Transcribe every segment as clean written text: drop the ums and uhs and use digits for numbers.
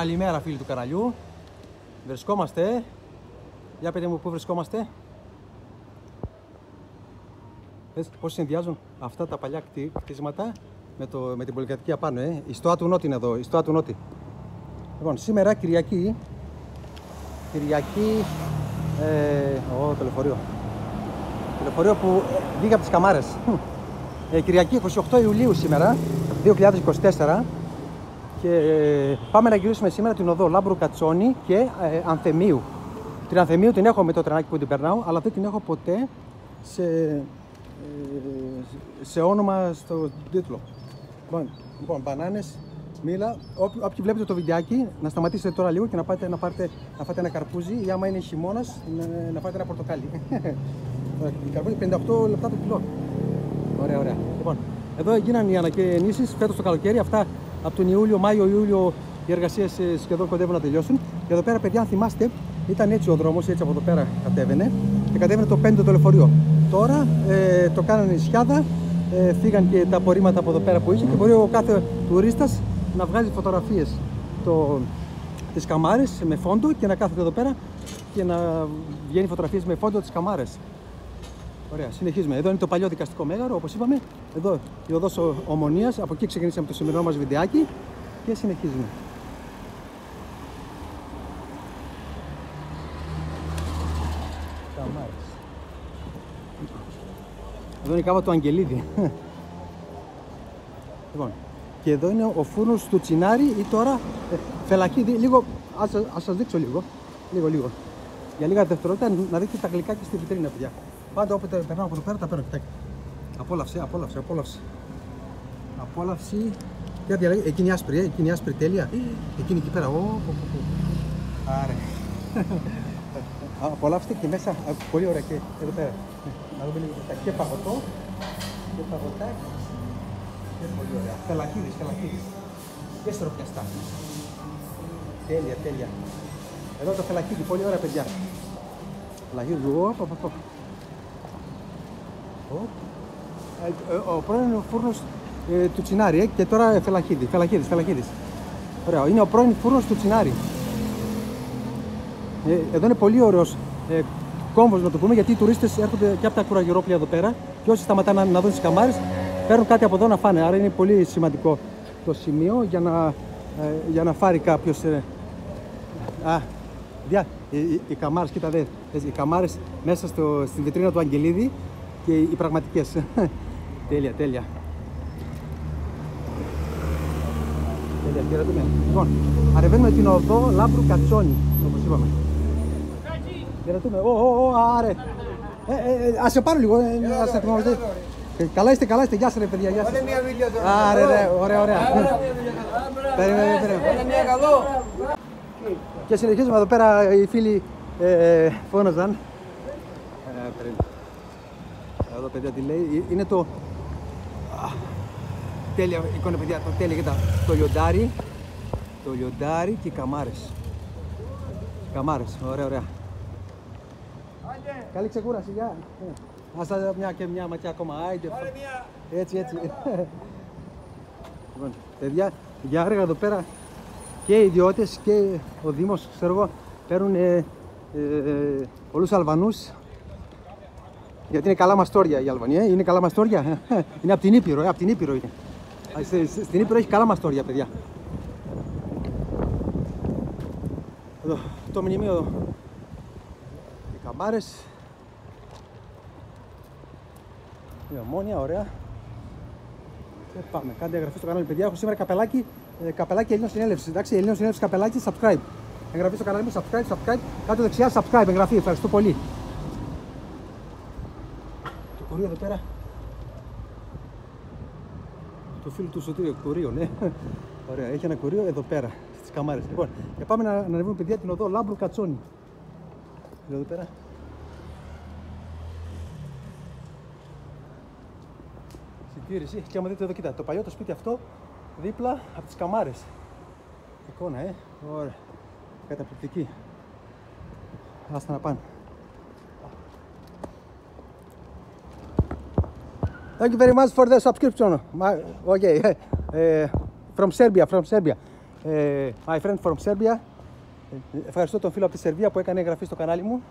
Καλημέρα φίλοι του καναλιού. Βρισκόμαστε. Για πείτε μου πού βρισκόμαστε. Δες πώς συνδυάζουν αυτά τα παλιά κτίσματα με την πολυκατοικία πάνω. Η Στοά του Νότι είναι εδώ. Η Στοά του Νότι. Λοιπόν, σήμερα Κυριακή. Το λεωφορείο. Το λεωφορείο που βγήκε από τις Καμάρες. Κυριακή 28 Ιουλίου σήμερα, 2024. Και πάμε να γυρίσουμε σήμερα την οδό Λάμπρου Κατσόνη και Ανθεμίου. Την Ανθεμίου την έχω με το τρενάκι που την περνάω, αλλά δεν την έχω ποτέ σε όνομα στο τίτλο. Λοιπόν, μπανάνες, μήλα. Όποιοι βλέπετε το βιντεάκι, να σταματήσετε τώρα λίγο και να φάτε ένα καρπούζι, ή άμα είναι χειμώνας, να φάτε ένα πορτοκάλι. Καρπούζι 58 λεπτά το κιλό. Ωραία, ωραία. Λοιπόν, εδώ έγιναν οι ανακαινήσεις φέτος το καλοκαίρι. Αυτά από τον Ιούλιο, Μάιο-Ιούλιο οι εργασίες σχεδόν κοντεύουν να τελειώσουν. Και εδώ πέρα, παιδιά, αν θυμάστε, ήταν έτσι ο δρόμος, έτσι από εδώ πέρα κατέβαινε και κατέβαινε το 5ο το λεωφορείο. Τώρα το κάνανε νησιάδα, φύγαν και τα απορρίμματα από εδώ πέρα που είχε και μπορεί ο κάθε τουρίστας να βγάζει φωτογραφίες τις Καμάρες με φόντο και να κάθεται εδώ πέρα και να βγαίνει φωτογραφίες με φόντο τις Καμάρες. Ωραία, συνεχίζουμε. Εδώ είναι το παλιό δικαστικό μέγαρο, όπως είπαμε. Εδώ η οδός Ομονίας. Από εκεί ξεκινήσαμε το σημερινό μας βιντεάκι και συνεχίζουμε. Καμάρες. Εδώ είναι η κάβα του Αγγελίδη. Λοιπόν, και εδώ είναι ο φούρνος του Τσινάρη ή τώρα Φελακίδη. Λίγο, ας σας δείξω λίγο. Για λίγα δευτερόλεπτα να δείτε τα γλυκάκια στη βιτρίνα, παιδιά. Πάντα όποτε περνάω από εδώ πέρα τα παίρνω, κοιτάξτε. Απόλαυση. Για διαλέγει, εκείνη η άσπρη τέλεια. Εκείνη εκεί πέρα, Άρε. Απολαύστε και μέσα, πολύ ωραία και εδώ πέρα. Να δούμε λίγο και παγωτό, και παγωτάκι. Και πολύ ωραία. Φελακίδης. Και στροπιαστά. Τέλεια. Εδώ το φελακίδι, πολύ ωραία, παιδιά. Φελακίδι, ο πρώην φούρνος του Τσινάρη και τώρα Φελακίδης. Ωραία, είναι ο πρώην φούρνος του Τσινάρη. Εδώ είναι πολύ ωραίος κόμβος, να το πούμε, γιατί οι τουρίστες έρχονται και από τα κουραγερόπλια εδώ πέρα και όσοι σταματάνε να δουν τις Καμάρες παίρνουν κάτι από εδώ να φάνε. Άρα είναι πολύ σημαντικό το σημείο για να φάρει κάποιος. Οι Καμάρες, κοίτα δε, οι Καμάρες μέσα στην βιτρίνα του Αγγελίδη και οι πραγματικές. Τέλεια. Λοιπόν, ανεβαίνουμε την οδό Λάμπρου Κατσόνη, όπως είπαμε. Άρε. Ας σε πάρω λίγο, ας σε θυμόμαστε. Καλά είστε, γεια σας ρε παιδιά, γεια σας. Άρε ρε, ωραία. Περίμενε. Και συνεχίζουμε εδώ πέρα, οι φίλοι φώναζαν. Εδώ παιδιά τι λέει, είναι το τέλεια εικόνα παιδιά, το τέλεια, κοίτα, το λιοντάρι και οι Καμάρες, ωραία. Καλή ξεκούραση, γεια. Ας τα μια ματιά ακόμα, άιντε. Έτσι. Λοιπόν, παιδιά, για άργα εδώ πέρα και οι ιδιώτες και ο Δήμος, ξέρω εγώ, παίρνουν πολλούς Αλβανούς. Γιατί είναι καλά μαστόρια η Αλβανία, είναι καλά μαστόρια. Είναι από την Ήπειρο, είναι. Στην Ήπειρο έχει καλά μαστόρια, παιδιά. Εδώ, το μνημείο, οι Καμάρες. Η Ομόνια, ωραία. Και πάμε, κάντε εγγραφή στο κανάλι, παιδιά. Έχω σήμερα καπελάκι Ελλήνων Συνέλευσης. Εντάξει, Ελλήνων Συνέλευσης καπελάκι, subscribe. Εγγραφή στο κανάλι μου, subscribe. Κάτω δεξιά, subscribe, εγγραφή. Ευχαριστώ πολύ. Το κουρίο εδώ πέρα. Το φίλο του Σωτήριου, κουρίο, ναι. Ωραία, έχει ένα κουρίο εδώ πέρα, στις Καμάρες. Λοιπόν, και πάμε να ανεβούμε, παιδιά, την οδό Λάμπρου Κατσόνη. Εδώ πέρα. Συντήρηση. Και άμα δείτε εδώ, κοίτα, το παλιό το σπίτι αυτό δίπλα από τις Καμάρες. Εικόνα, ωραία. Καταπληκτική. Άστα να πάνε. Thank you very much for the subscription. Okay, from Serbia. My friend from Serbia. Ευχαριστώ τον φίλο από τη Σερβία που έκανε εγγραφή στο κανάλι μου.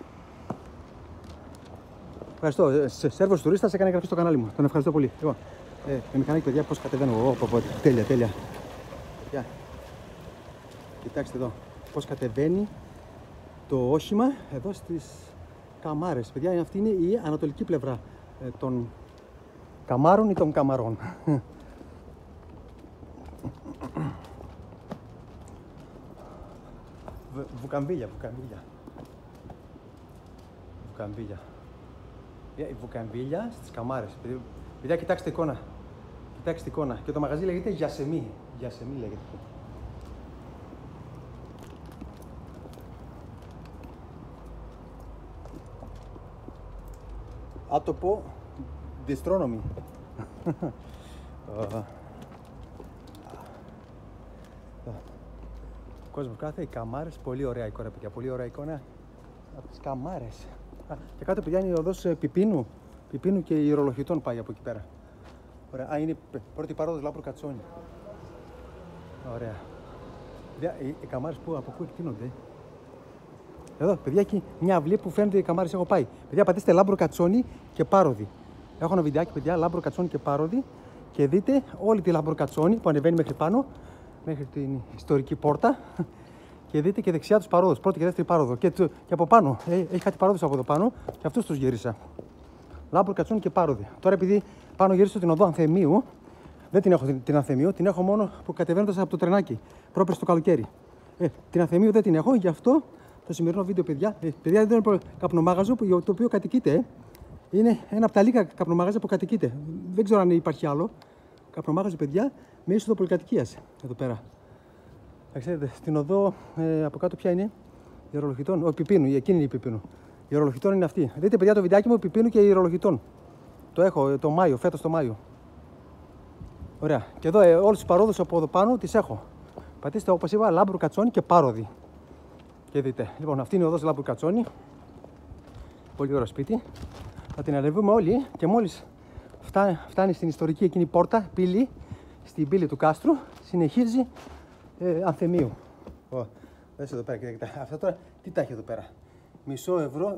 Ευχαριστώ. Σέρβος τουρίστας έκανε εγγραφή στο κανάλι μου. Τον ευχαριστώ πολύ. Λοιπόν, με μηχανάκι, παιδιά, πώς κατεβαίνω εγώ. Τέλεια, τέλεια. Yeah. Κοιτάξτε εδώ πώς κατεβαίνει το όχημα εδώ στις καμάρες. Παιδιά, αυτή είναι η ανατολική πλευρά των καμάρων ή των καμαρών. Βουκαμβίλια. Η βουκαμβίλια στις καμάρες. Παιδιά, κοιτάξτε εικόνα. Κοιτάξτε εικόνα. Και το μαγαζί λέγεται Γιασεμί. Γιασεμί λέγεται. Άτοπο Distronomy. Κόσμο κάθε, οι καμάρες, πολύ ωραία εικόνα, παιδιά, πολύ ωραία εικόνα από τις καμάρες. Και κάτω, παιδιά, είναι η οδός Πιπίνου και Ιερολογητών πάει από εκεί πέρα. Ωραία, είναι η πρώτη πάροδος Λάμπρο Κατσόνη. Ωραία. Παιδιά, οι καμάρες από πού εκτείνονται. Εδώ, παιδιά, εκεί μια αυλή που φαίνεται οι καμάρες έχω πάει. Παιδιά, πατήστε Λάμπρο Κατσόνη και Πάροδη. Έχω ένα βιντεάκι, παιδιά, Λάμπρο Κατσόνη και Πάροδη και δείτε όλη τη Λάμπρο Κατσόνη που ανεβαίνει μέχρι πάνω, μέχρι την ιστορική πόρτα και δείτε και δεξιά τους παρόδους, πρώτη και δεύτερη πάροδο και από πάνω, έχει κάτι παρόδους από εδώ πάνω και αυτούς τους γύρισα. Λάμπρο Κατσόνη και Πάροδη. Τώρα επειδή πάνω γύρισα την οδό Ανθεμίου, δεν την έχω την Ανθεμίου, την έχω μόνο που κατεβαίνοντας από το τρενάκι, πρόπερς το καλοκαίρι. Την Ανθεμίου δεν την έχω, γι' αυτό το σημερινό βίντεο, παιδιά, δεν είναι καπνομάγαζο το οποίο κατοικείται. Είναι ένα από τα λίγα καπνομάγαζα που κατοικείται. Δεν ξέρω αν υπάρχει άλλο καπνομάγαζο, παιδιά, με είσοδο πολυκατοικίας εδώ πέρα. Θα ξέρετε, στην οδό από κάτω ποια είναι, Ιερολογητών, ο Πιπίνου, εκείνη είναι η Πιπίνου. Η Ιερολογητών είναι αυτή. Δείτε, παιδιά, το βιντεάκι μου Πιπίνου και Ιερολογητών. Το έχω το Μάιο, φέτος το Μάιο. Ωραία. Και εδώ όλες τις παρόδους από εδώ πάνω τις έχω. Πατήστε, όπως είπα, Λάμπρο Κατσόνη και Πάροδη. Και δείτε. Λοιπόν, αυτή είναι η οδός Λάμπρο Κατσόνη. Πολύ ωραίο σπίτι. Θα την ανεβούμε όλοι και μόλις φτάνει στην ιστορική εκείνη πόρτα, πύλη, στην πύλη του κάστρου, συνεχίζει Ανθεμίου. Δες εδώ πέρα, κοιτάξτε. Αυτά τώρα τι τα έχει εδώ πέρα. Μισό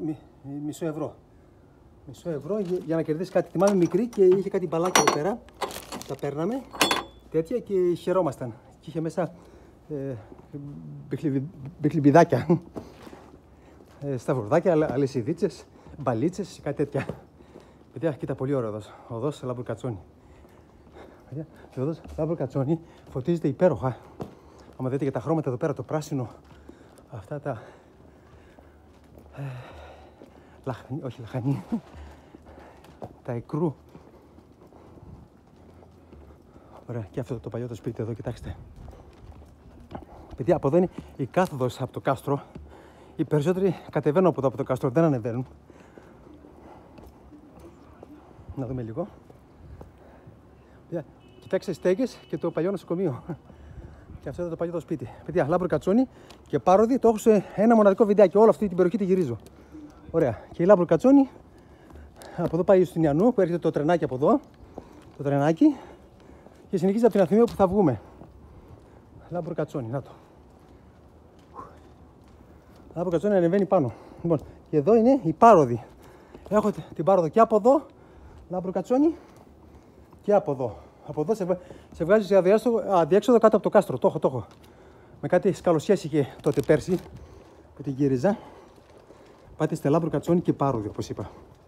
ευρώ για να κερδίσει κάτι. Θυμάμαι μικρή και είχε κάτι μπαλάκια εδώ πέρα. Τα παίρναμε τέτοια και χαιρόμασταν. Και είχε μέσα μπιχλιμπιδάκια, σταυρουδάκια, αλυσιδίτσες, μπαλίτσες, κάτι τέτοια. Παιδιά, κοίτα, πολύ ωραίο οδός. Οδός Λάμπρο Κατσόνη. Παιδιά, η οδός Λάμπρο Κατσόνη φωτίζεται υπέροχα. Άμα δείτε και τα χρώματα εδώ πέρα, το πράσινο, αυτά τα λαχανί, τα εκρού. Ωραία, και αυτό το παλιό το σπίτι εδώ, κοιτάξτε. Παιδιά, από εδώ είναι η κάθοδος από το κάστρο. Οι περισσότεροι κατεβαίνουν από εδώ από το κάστρο, δεν ανεβαίνουν. Να δούμε λίγο. Παιδιά, κοιτάξτε στέγες και το παλιό νοσοκομείο. Και αυτό είναι το παλιό το σπίτι. Παιδιά, Λάμπρο Κατσόνη και Πάροδη, το έχω σε ένα μοναδικό βιντεάκι. Όλη αυτή την περιοχή τη γυρίζω. Ωραία. Και η Λάμπρο Κατσόνη, από εδώ πάει στην Ιαννού, που έρχεται το τρενάκι από εδώ. Το τρενάκι. Και συνεχίζει από την Αθηνία που θα βγούμε. Λάμπρο Κατσόνη, να το. Λάμπρο Κατσόνη ανεβαίνει πάνω. Λοιπόν, και εδώ είναι η Πάροδη. Έχω την Πάροδο και από εδώ, Λάμπρο Κατσόνη, και από εδώ. Από εδώ σε βγάζει σε αδιέξοδο κάτω από το κάστρο. Το έχω. Με κάτι σκαλοσιές είχε τότε πέρσι που την γύριζα. Πάτε στη Λάμπρο Κατσόνη και Πάροδη, όπως είπα.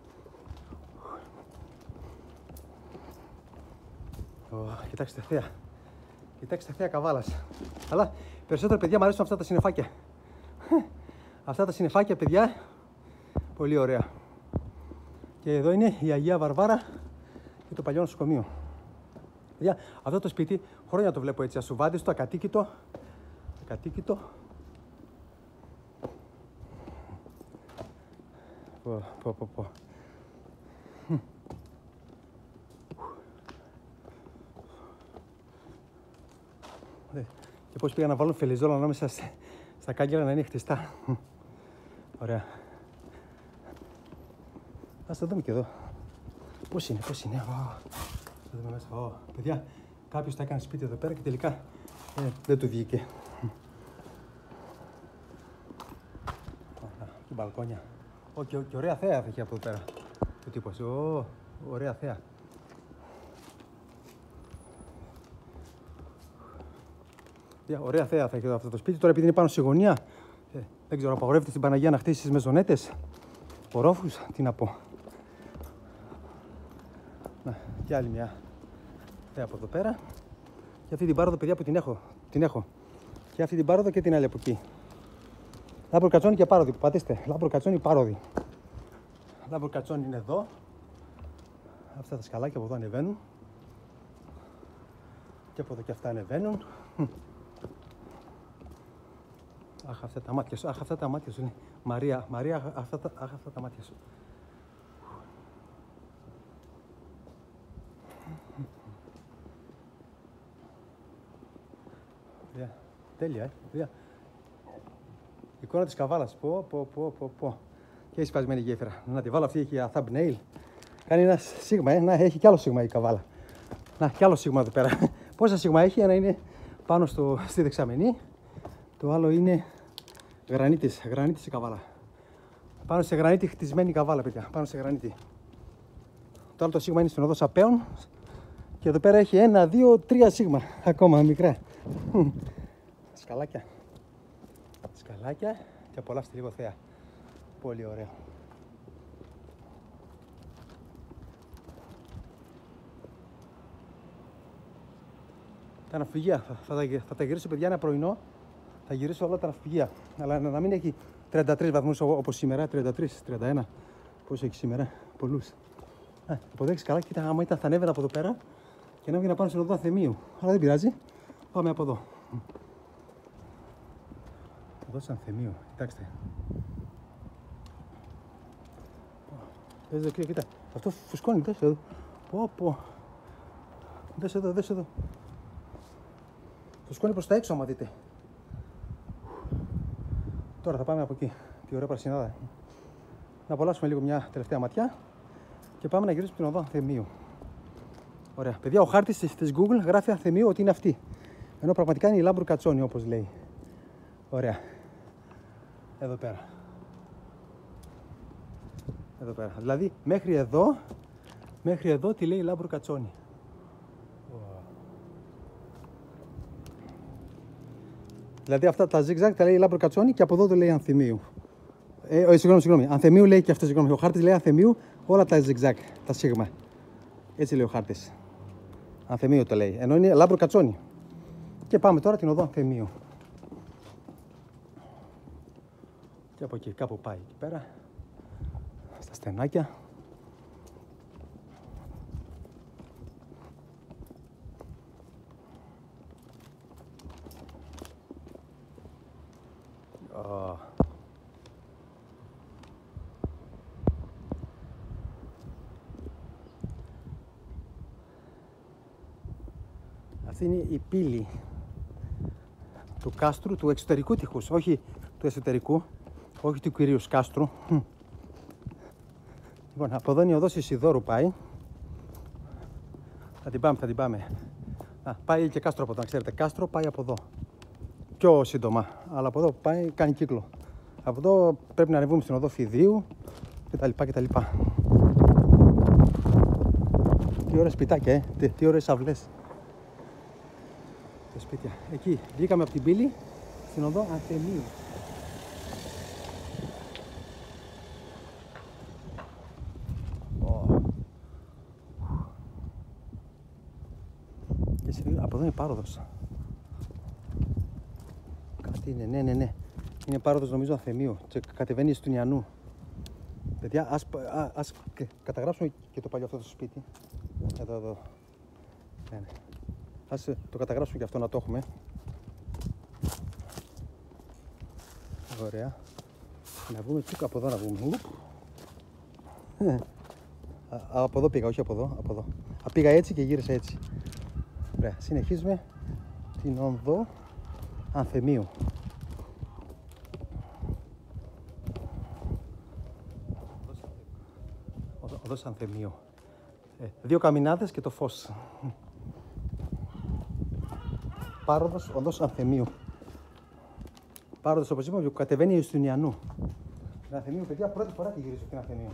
Κοιτάξτε θέα. Κοιτάξτε θέα καβάλας. Αλλά περισσότερα, παιδιά, μου αρέσουν αυτά τα συννεφάκια. Αυτά τα συννεφάκια, παιδιά, πολύ ωραία. Και εδώ είναι η Αγία Βαρβάρα και το παλιό νοσοκομείο. Παιδιά, αυτό το σπίτι χρόνια το βλέπω έτσι ασουβάδιστο, ακατοίκητο. Πω. Και πώς πήγα να βάλω φελιζόλα ανάμεσα στα κάγκελα να είναι χτιστά. Ωραία. Ας το δούμε και εδώ. Πώς είναι. Θα δούμε μέσα. Παιδιά, κάποιος τα έκανε σπίτι εδώ πέρα και τελικά Δεν του βγήκε. Και μπαλκόνια. Και ωραία θέα θα έχει από εδώ πέρα. Ο τύπος. Ωραία θέα. Ωραία θέα θα έχει αυτό το σπίτι. Τώρα επειδή είναι πάνω στη γωνία, δεν ξέρω, απαγορεύεται στην Παναγία να χτίσεις μεζονέτες, ορόφους, τι να πω. Να, και άλλη μια θέα από εδώ πέρα. Και αυτή την πάροδο, παιδιά, που την έχω. Και αυτή την πάροδο και την άλλη από εκεί. Λάμπρο κατσόνι και πάροδη, πατήστε. Λάμπρο κατσόνι, πάροδη. Λάμπρο κατσόνι είναι εδώ. Αυτά τα σκαλάκια από εδώ ανεβαίνουν. Και από εδώ και αυτά ανεβαίνουν. Αχ, αυτά τα μάτια σου, αυτά τα μάτια σου είναι. Μαρία, αυτά τα μάτια σου. Τέλεια, η εικόνα της καβάλας. Πω. Και έχει σπασμένη γέφυρα. Να τη βάλω, αυτή έχει thumbnail. Κάνει ένα σίγμα, να έχει κι άλλο σίγμα η καβάλα. Να, κι άλλο σίγμα εδώ πέρα. Πόσα σίγμα έχει? Ένα είναι πάνω στη δεξαμενή. Το άλλο είναι γρανίτης η καβάλα. Πάνω σε γρανίτη χτισμένη καβάλα, παιδιά. Πάνω σε γρανίτη. Το άλλο το σίγμα είναι στην οδό Σαπέων. Και εδώ πέρα έχει 1, 2, 3 σίγμα. Ακόμα μικρά. Σκαλάκια. Και απολαύστε λίγο θέα. Πολύ ωραίο. Τα ναυπηγεία. Θα τα γυρίσω, παιδιά, ένα πρωινό. Θα γυρίσω όλα τα ναυπηγεία. Αλλά να μην έχει 33 βαθμούς όπως σήμερα. 33-31. Πόσο έχει σήμερα? Πολλούς. Αποδέξει καλά. Κοίτα, άμα ήταν θα ανέβαινα από εδώ πέρα και να έβγαινα πάνω στην οδό Ανθεμίου. Αλλά δεν πειράζει. Πάμε από εδώ. Οδός Ανθεμίου. Κοιτάξτε. Κοίτα. Αυτό φουσκώνει. Δες εδώ. Πω. Δες εδώ. Φουσκώνει προς τα έξω, άμα δείτε. Τώρα θα πάμε από εκεί. Τι ωραία πρασινάδα. Να απολαύσουμε λίγο μια τελευταία ματιά και πάμε να γυρίσουμε την οδό Ανθεμίου. Ωραία. Παιδιά, ο χάρτης της Google γράφει Ανθεμίου ότι είναι αυτή. Ενώ πραγματικά είναι η Λάμπρου Κατσόνι, όπως λέει. Ωραία. Εδώ πέρα. Δηλαδή, μέχρι εδώ τι λέει η Λάμπρου Κατσόνι. Δηλαδή αυτά τα zigzag τα λέει η Λάμπρου Κατσόνι και από εδώ το λέει Ανθεμίου. Συγγνώμη. Ανθεμίου λέει και αυτό, συγγνώμη. Ο χάρτης λέει Ανθεμίου, όλα τα zigzag, τα σίγμα. Έτσι λέει ο χάρτης. Ανθεμίου το λέει. Ενώ είναι Λάμπρου Κατσόνι. Και πάμε τώρα την οδό Ανθεμίου. Και από εκεί κάπου πάει εκεί πέρα. Στα στενάκια. Αυτή είναι η πύλη του κάστρου, του εξωτερικού τείχους, όχι του εσωτερικού, όχι του κυρίου κάστρου. Λοιπόν, από εδώ είναι η οδός Ισιδώρου πάει. Θα την πάμε. Πάει και κάστρο από εδώ, να ξέρετε. Κάστρο πάει από εδώ. Πιο σύντομα, αλλά από εδώ πάει, κάνει κύκλο. Από εδώ πρέπει να ανεβούμε στην οδό Φιδίου κτλ. Τι ωραίες σπιτάκια, τι ωραίες αυλές. Τα σπίτια. Εκεί βγήκαμε από την πύλη στην οδό Ανθεμίου. Και από εδώ είναι πάροδος. Κάτι είναι, ναι. Είναι πάροδος νομίζω Ανθεμίου και κατεβαίνει του Νιανού. Παιδιά, ας καταγράψουμε και το παλιό αυτό το σπίτι. Εδώ. Ναι. Ας το καταγράψουμε και αυτό να το έχουμε. Ωραία. Να βγούμε τσούκα από εδώ να βγούμε. Από εδώ πήγα, όχι από εδώ. Πήγα έτσι και γύρισα έτσι. Ωραία, συνεχίζουμε την οδό Ανθεμίου. Οδός Ανθεμίου. 2 καμινάδες και το φως. πάροδος οδός Ανθεμίου. Πάροδος, όπως είπαμε, που κατεβαίνει εις του Ιουνιανού. Την Ανθεμίου, παιδιά, πρώτη φορά τη γυρίζω την Ανθεμίου.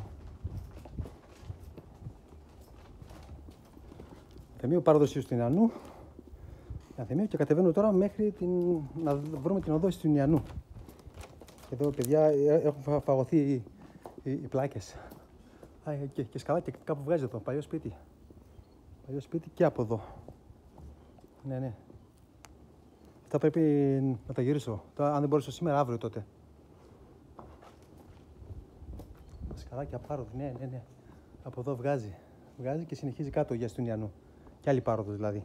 Ανθεμίου, πάροδος εις του Ιουνιανού. Ανθεμίου και κατεβαίνω τώρα μέχρι να βρούμε την οδό εις του Ιουνιανού. Εδώ, παιδιά, έχουν φαγωθεί οι πλάκες. Και σκαλά και κάπου βγάζει εδώ, παλιό σπίτι. Παλιό σπίτι και από εδώ. Ναι. Αυτά πρέπει να τα γυρίσω. Τώρα, αν δεν μπορέσω σήμερα, αύριο τότε. Σκαλάκια πάροδο, ναι. Από εδώ βγάζει. Βγάζει και συνεχίζει κάτω για στον Ιαννού. Και άλλη πάροδος δηλαδή.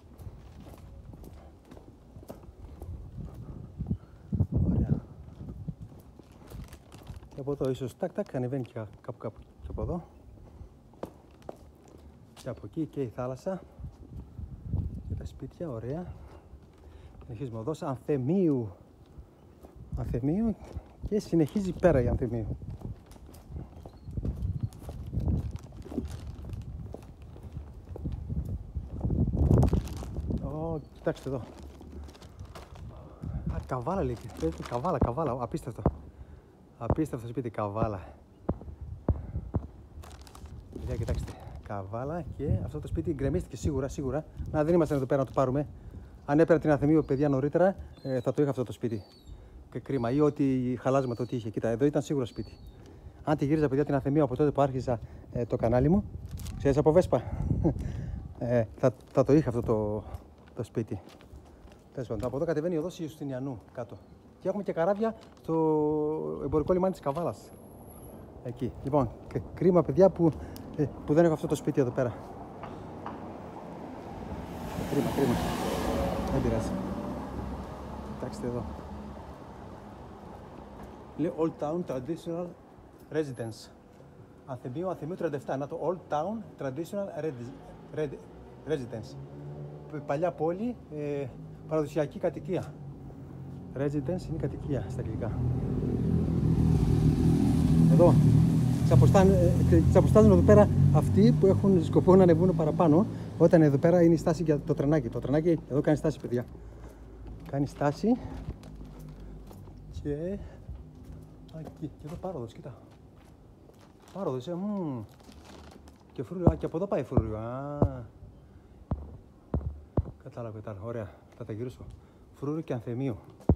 Ωραία. Και από εδώ ίσως τάκ ανεβαίνει και κάπου και από εδώ. Και από εκεί και η θάλασσα. Και τα σπίτια, ωραία. Συνεχίζουμε οδός Ανθεμίου. Ανθεμίου και συνεχίζει πέρα η Ανθεμίου. Κοιτάξτε εδώ. Καβάλα λέει. Καβάλα. Απίστευτο. Απίστευτο σπίτι, Καβάλα. Παιδιά, κοιτάξτε. Καβάλα και αυτό το σπίτι γκρεμίστηκε σίγουρα. Να, δεν ήμασταν εδώ πέρα να το πάρουμε. Αν έπαιρνα την Ανθεμίου, παιδιά, νωρίτερα, θα το είχα αυτό το σπίτι. Και κρίμα. Ή ό,τι χαλάσματα, ό,τι είχε. Κοίτα, εδώ ήταν σίγουρα σπίτι. Αν τη γύριζα, παιδιά, την Ανθεμίου από τότε που άρχισα το κανάλι μου, ξέρεις, από Βέσπα, θα το είχα αυτό το σπίτι. Από εδώ κατεβαίνει η οδός Ιουστινιανού κάτω. Και έχουμε και καράβια στο εμπορικό λιμάνι της Καβάλας. Εκεί. Λοιπόν, κρίμα, παιδιά, που δεν έχω αυτό το σπίτι εδώ πέρα. Κρίμα. Δεν πειράζει. Κοιτάξτε εδώ. Λέει Old Town Traditional Residence. Ανθεμίου 37. Να το Old Town Traditional Residence. Παλιά πόλη, παραδοσιακή κατοικία. Residence είναι κατοικία στα αγγλικά. Εδώ, τις αποστάζουν εδώ πέρα αυτοί που έχουν σκοπό να ανεβούν παραπάνω. Όταν εδώ πέρα είναι η στάση για το τρενάκι. Το τρενάκι εδώ κάνει στάση, παιδιά. Κάνει στάση. Και εδώ πάροδος, κοίτα. Πάροδος, Και φρούριο, και από εδώ πάει φρούριο. Κατάλαβα. Ωραία, θα τα γυρίσω. Φρούριο και Ανθεμίου.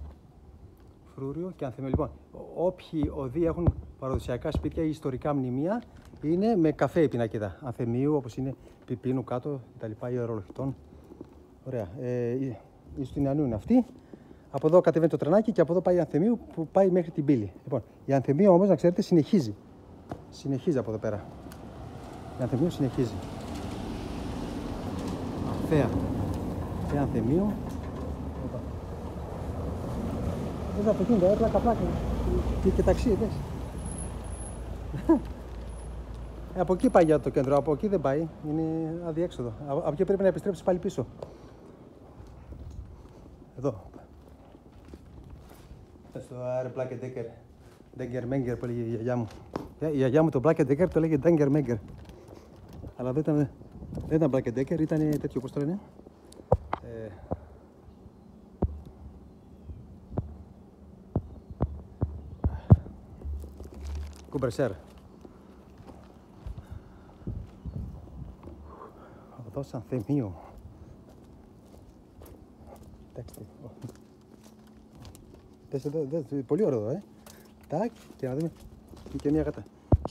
Λοιπόν, όποιοι οδοί έχουν παραδοσιακά σπίτια ή ιστορικά μνημεία, είναι με καφέ η πινακίδα. Ανθεμίου, όπως είναι Πιπίνου κάτω, τα λοιπά, ή Αερολογητών. Ωραία. Η Στουνιανού είναι αυτή. Από εδώ κατεβαίνει το τρενάκι και από εδώ πάει η Ανθεμίου που πάει μέχρι την πύλη. Λοιπόν, η Ανθεμίου όμως, να ξέρετε, συνεχίζει. Συνεχίζει από εδώ πέρα. Η Ανθεμίου συνεχίζει. Θέα. Θέα Ανθεμίου. Εδώ από εκείνο, πλάκα. Και ταξί, από εκεί πάει για το κέντρο, από εκεί δεν πάει. Είναι αδιέξοδο. Από εκεί πρέπει να επιστρέψει πάλι πίσω. Εδώ. Στο Άρε Πλάκε Ντέκερ. Ντέγκερ Μέγκερ που έλεγε η γιαγιά μου. Η γιαγιά μου το Πλάκε Ντέκερ το έλεγε Ντέγκερ Μέγκερ. Αλλά δεν ήταν Πλάκε Ντέκερ, ήταν τέτοιο, πώς το λένε. Κουμπερσέρ. Οδός Ανθεμίου. Κοιτάξτε, πολύ ωραίο εδώ, Τάκ, και να δούμε και μια γάτα.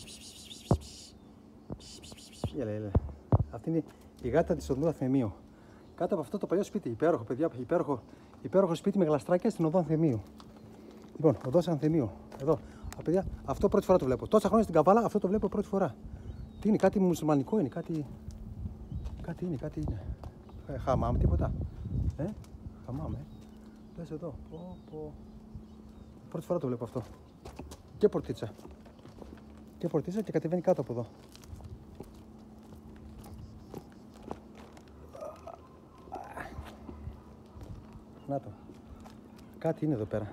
Έλα. Αυτή είναι η γάτα της οδού Ανθεμίου. Κάτω από αυτό το παλιό σπίτι, υπέροχο, παιδιά, υπέροχο σπίτι με γλαστράκια στην οδό Ανθεμίου. Λοιπόν, οδός Ανθεμίου, εδώ. Παιδιά, αυτό πρώτη φορά το βλέπω. Τόσα χρόνια στην Καβάλα, αυτό το βλέπω πρώτη φορά. Τι είναι, κάτι μουσουλμανικό είναι, κάτι είναι. Χαμάμ, τίποτα. Χαμάμ, Δες εδώ. Πρώτη φορά το βλέπω αυτό. Και πορτίτσα. Και κατεβαίνει κάτω από εδώ. Να το. Κάτι είναι εδώ πέρα.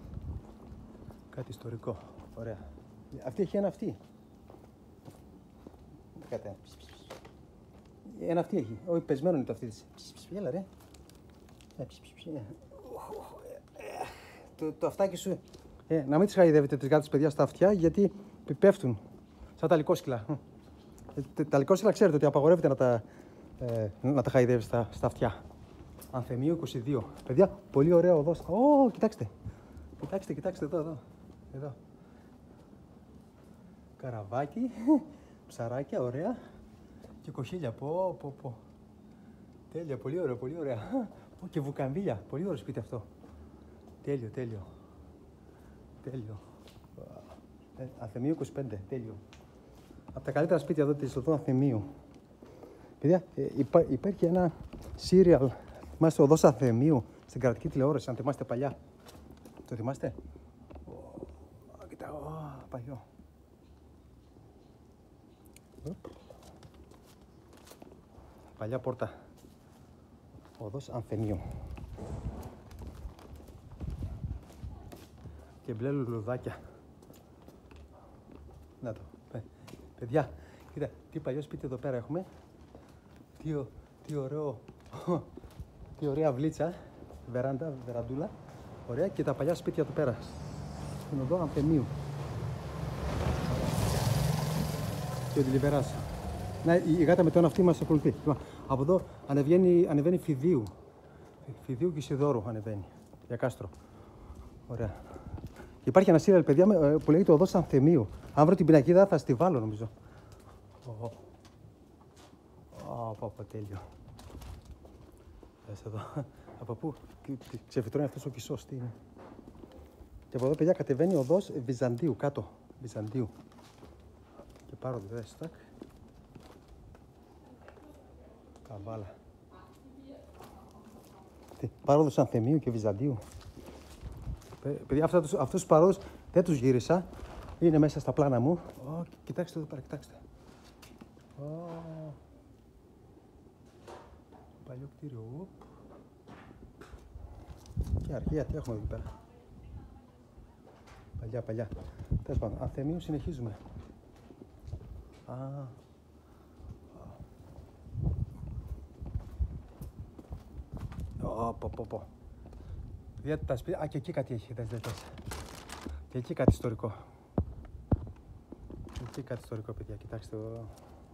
Κάτι ιστορικό. Ωραία. Αυτή έχει ένα αυτή. κάτι. Ένα αυτή έχει. Όχι, πεσμένο είναι το αυτή της. Έλα ρε. Το αυτάκι σου. Να μην τις χαϊδεύετε τις γάτες, παιδιά, στα αυτιά, γιατί πέφτουν. Σαν τα λικόσκυλα. Τα λικόσκυλα ξέρετε ότι απαγορεύεται να τα χαϊδεύετε στα αυτιά. Ανθεμίου 22. Παιδιά, πολύ ωραίο οδός. Ω, κοιτάξτε. Κοιτάξτε εδώ. Καραβάκι, ψαράκια, ωραία. Και κοχύλια, πω. Τέλεια, πολύ ωραία. Και βουκαμβίλια, πολύ ωραίο σπίτι αυτό. Τέλειο. Ανθεμίου 25, τέλειο. Από τα καλύτερα σπίτια εδώ της οδού Ανθεμίου. Παιδιά, υπάρχει ένα serial, θυμάστε, οδός Ανθεμίου, στην κρατική τηλεόραση, αν θυμάστε παλιά. Το θυμάστε? Κοίτα, παλιό. Παλιά πόρτα. Οδός Ανθεμίου. Και μπλε λουλουδάκια. Να το. Παιδιά, κοίτα, τι παλιό σπίτι εδώ πέρα έχουμε. Τι ωραία αυλίτσα. Βεραντούλα. Ωραία, και τα παλιά σπίτια εδώ πέρα. Στην οδό Ανθεμίου. Και ο Ντιλιβεράς. Να, η γάτα με τον αυτή μας ακολουθεί. Από εδώ ανεβαίνει Φιδίου. Φιδίου και Ισιδώρου ανεβαίνει. Για Κάστρο. Ωραία. Υπάρχει ένα σύριαλ, παιδιά, που λέγεται Οδός Ανθεμίου. Αν βρω την πινακίδα θα στη βάλω, νομίζω. Τέλειο. Δες εδώ. Από πού ξεφυτρώνει αυτός ο κισός, τι είναι. Και από εδώ, παιδιά, κατεβαίνει Οδός Βυζαντίου, κάτω. Βυζαντίου. Και πάρω τη δες, τάκ. Καβάλα. Πάροδος Ανθεμίου και Βυζαντίου. Παιδιά, αυτούς τους παρόδους δεν τους γύρισα. Είναι μέσα στα πλάνα μου. Κοιτάξτε εδώ πέρα, κοιτάξτε. Παλιό κτίριο. Και αρχαία, τι έχουμε εδώ πέρα. Παλιά. Τέλος πάντων, Ανθεμίου συνεχίζουμε. Τα σπίτια. Και εκεί κάτι έχει, δες. Και εκεί κάτι ιστορικό. Παιδιά, κοιτάξτε εδώ.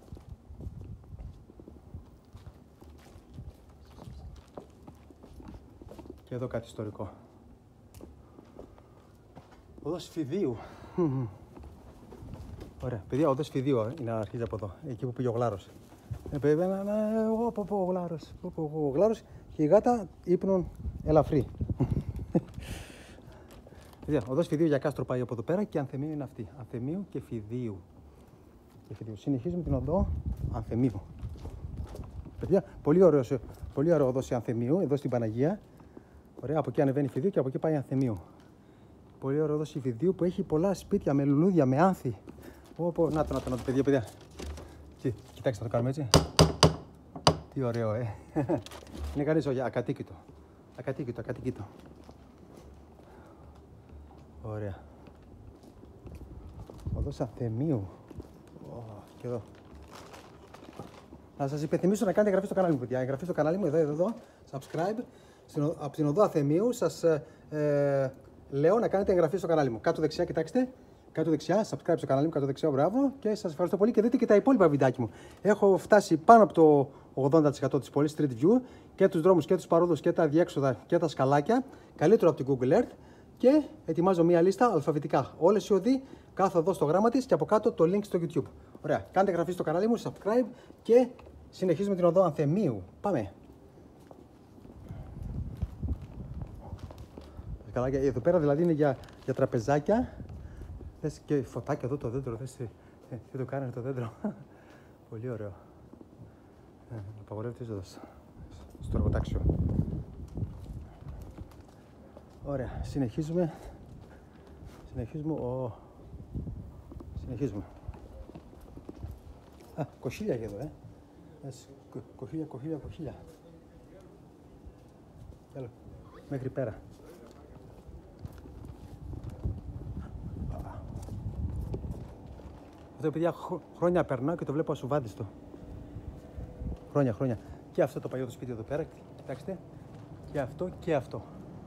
Και εδώ κάτι ιστορικό. Οδός Φιδίου. Ωραία, παιδιά, οδός Φιδίου είναι, αρχίζει από εδώ, εκεί που πήγε ο Γλάρος. Ο Γλάρος και η γάτα ύπνων ελαφρύ. Παιδιά, οδός Φιδίου για Κάστρο πάει από εδώ πέρα και Ανθεμίου είναι αυτή. Ανθεμίου και Φιδίου. Συνεχίζουμε την οδό Ανθεμίου. Παιδιά, πολύ ωραίο οδός Ανθεμίου, εδώ στην Παναγία. Ωραία, από εκεί ανεβαίνει Φιδίου και από εκεί πάει Ανθεμίου. Πολύ ωραίο οδός Φιδίου που έχει πολλά σπίτια με λουλούδια, με άνθη. Να το, παιδιά. Κοιτάξτε, θα το κάνουμε έτσι. Τι ωραίο, Είναι καλή ζωή, ακατοίκητο. Ωραία. Οδός Ανθεμίου. Και εδώ. Να σας υπενθυμίσω να κάνετε εγγραφή στο κανάλι μου, παιδιά. Εγγραφή στο κανάλι μου, εδώ. Subscribe. Από την οδό Ανθεμίου σας λέω να κάνετε εγγραφή στο κανάλι μου. Κάτω δεξιά, κοιτάξτε. Κάτω δεξιά, subscribe στο κανάλι μου, κάτω δεξιά, μπράβο. Και σας ευχαριστώ πολύ και δείτε και τα υπόλοιπα βιντεάκια μου. Έχω φτάσει πάνω από το 80% της πόλης, Street View, και τους δρόμους και τους παρόδους και τα διέξοδα και τα σκαλάκια. Καλύτερο από την Google Earth. Και ετοιμάζω μία λίστα αλφαβητικά. Όλες οι οδοί, κάθε οδό στο γράμμα της και από κάτω το link στο YouTube. Ωραία. Κάντε εγγραφή στο κανάλι μου, subscribe και συνεχίζουμε την οδό Ανθεμίου. Πάμε. Εδώ πέρα δηλαδή είναι για τραπεζάκια. Θες και φωτάκια εδώ το δέντρο. Τι το κάνει το δέντρο. Πολύ ωραίο. Απαγορεύεται είσοδος στο εργοτάξιο. Ωραία. Συνεχίζουμε. Κοχύλια και εδώ, Κοχύλια. Έλα, μέχρι πέρα. Αυτό, παιδιά, χρόνια περνάω και το βλέπω ασουβάδιστο. Χρόνια. Και αυτό το παλιό το σπίτι εδώ πέρα, κοιτάξτε. Και αυτό και αυτό.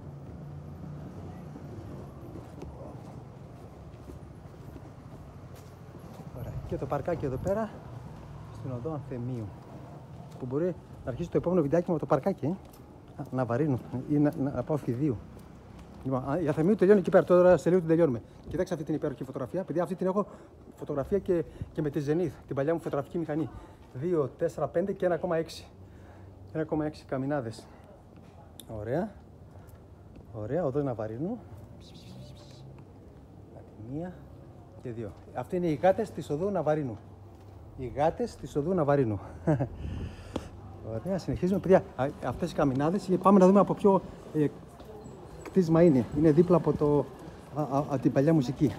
Ωραία. Και το παρκάκι εδώ πέρα, στην οδό Ανθεμίου. Που μπορεί να αρχίσει το επόμενο βιντεάκι με το παρκάκι, να βαρύνω ή να πάω Φιδίου. Λοιπόν, η Ανθεμίου τελειώνει εκεί πέρα, τώρα σε λίγο την τελειώνουμε. Κοιτάξτε αυτή την υπέροχη φωτογραφία. Παιδιά, αυτή την έχω φωτογραφία και με τη Zenith, την παλιά μου φωτογραφική μηχανή. 2, 4, 5 και 1,6. 1,6 καμινάδες. Ωραία, οδό Ναβαρίνου. Μία και δύο. Αυτοί είναι οι γάτες της οδού Ναβαρίνου. Οι γάτες της οδού Ναβαρίνου. Ωραία, συνεχίζουμε. Παιδιά, αυτές οι καμινάδες, πάμε να δούμε από ποιο κτίσμα είναι. Είναι δίπλα από την παλιά μουσική.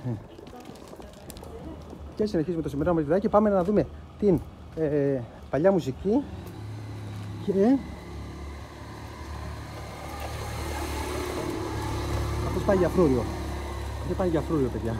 Και συνεχίζουμε το σημερινό μας βιντεάκι. Πάμε να δούμε την παλιά μουσική και αυτός πάει για φρούριο. Δεν πάει για φρούριο, παιδιά.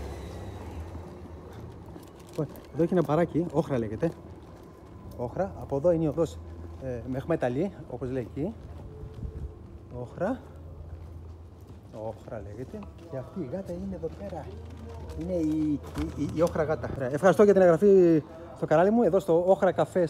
Εδώ έχει ένα παράκι, όχρα λέγεται. Όχρα. Από εδώ είναι η οδός Μεχμέταλη, όπως λέει εκεί. Όχρα. Όχρα λέγεται. Και αυτή η γάτα είναι εδώ πέρα. Είναι η όχρα γάτα. Ευχαριστώ για την εγγραφή στο κανάλι μου, εδώ στο Όχρα Καφέ.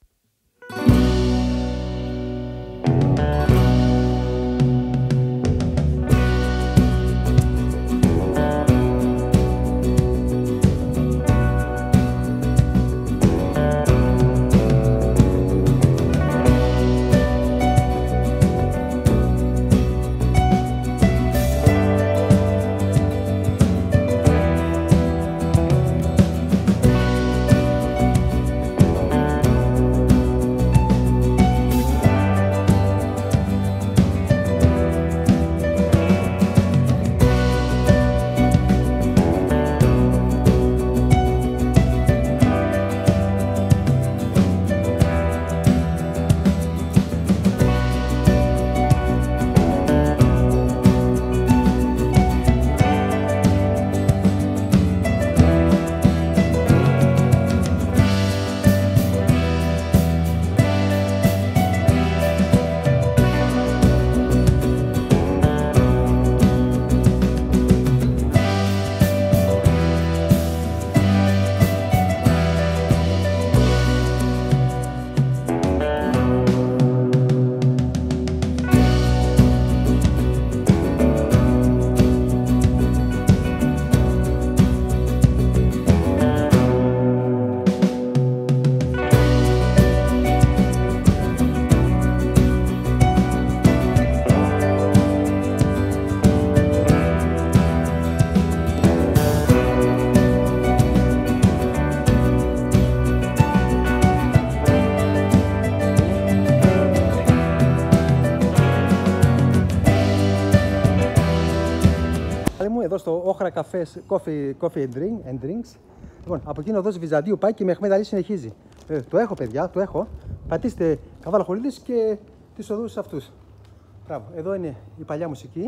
Εδώ στο Όχρα Καφέ Coffee and Drinks. Λοιπόν, από εκείνο εδώ Βυζαντίου πάει και με Μεχμέταλη συνεχίζει. Το έχω, παιδιά, το έχω. Πατήστε Καβάλα-Χολίδης και τις οδούς αυτούς. Μπράβο. Εδώ είναι η παλιά μουσική.